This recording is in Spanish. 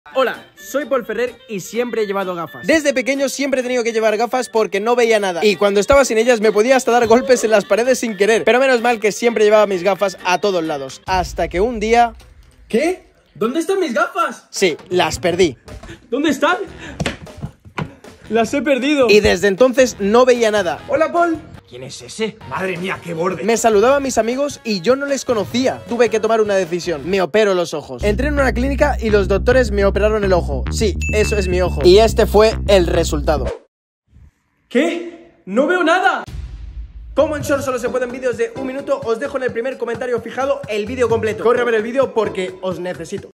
Hola, soy Paul Ferrer y siempre he llevado gafas. Desde pequeño siempre he tenido que llevar gafas porque no veía nada. Y cuando estaba sin ellas me podía hasta dar golpes en las paredes sin querer. Pero menos mal que siempre llevaba mis gafas a todos lados. Hasta que un día... ¿Qué? ¿Dónde están mis gafas? Sí, las perdí. ¿Dónde están? Las he perdido. Y desde entonces no veía nada. Hola, Paul. ¿Quién es ese? Madre mía, qué borde. Me saludaba a mis amigos y yo no les conocía. Tuve que tomar una decisión. Me opero los ojos. Entré en una clínica y los doctores me operaron el ojo. Sí, eso es mi ojo. Y este fue el resultado. ¿Qué? ¡No veo nada! Como en short solo se pueden vídeos de 1 minuto, os dejo en el primer comentario fijado el vídeo completo. Corre a ver el vídeo porque os necesito.